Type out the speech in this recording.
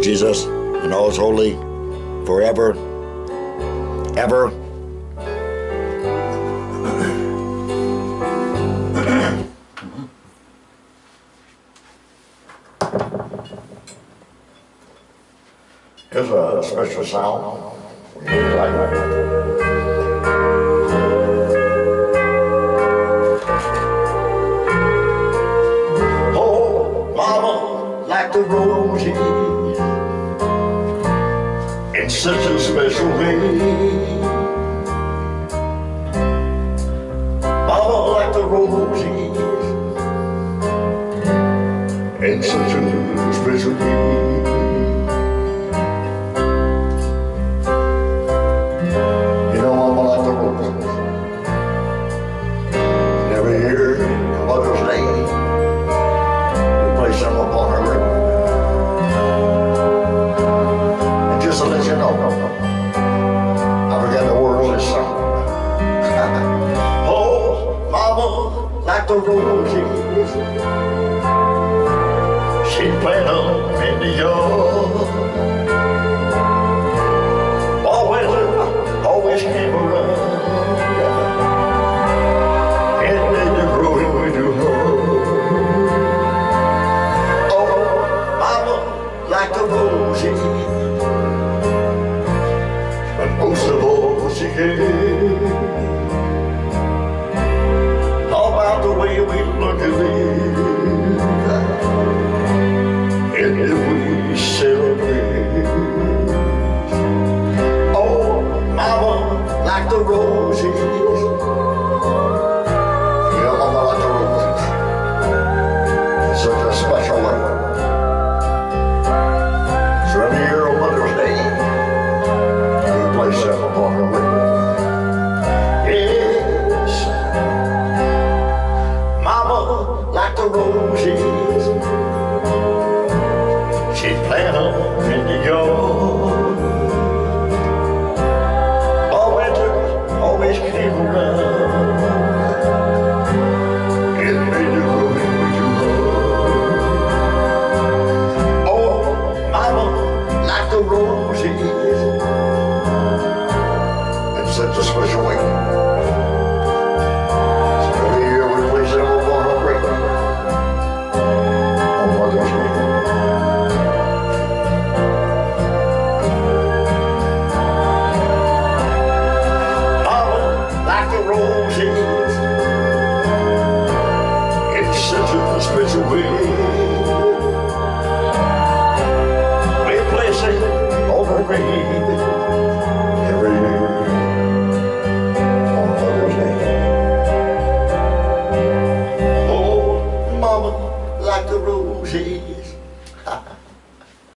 Jesus, and always holy, forever, ever. Here's a special sound. We really like that. Like the roses in such a special way. Mama, like the roses in such a special way. You know, Mama, like the roses. And every year, Mother's Day, we play some upon her ring. To let you know, I forget the words of this song. Oh, Mama, like the roses, she'd plant them in the yard. Always came around, and made you grow into her. Oh, Mama, like the roses. Most of all, she cared. How about the way we look at live, and if we celebrate? Oh, Mama, like the roses. Yeah, Mama, like the roses. Such a special way. So every year on Mother's Day, place upon her ring. Yes, Mama, like the roses, she'd plant them in the yard. All winter, always came around, and made you grow into her. Oh, Mama, like the roses, such a special way. So every year we place them upon a ring on Mother's Day. Mama, like the roses, in such a special way. We place it on a ring every year. Like the roses.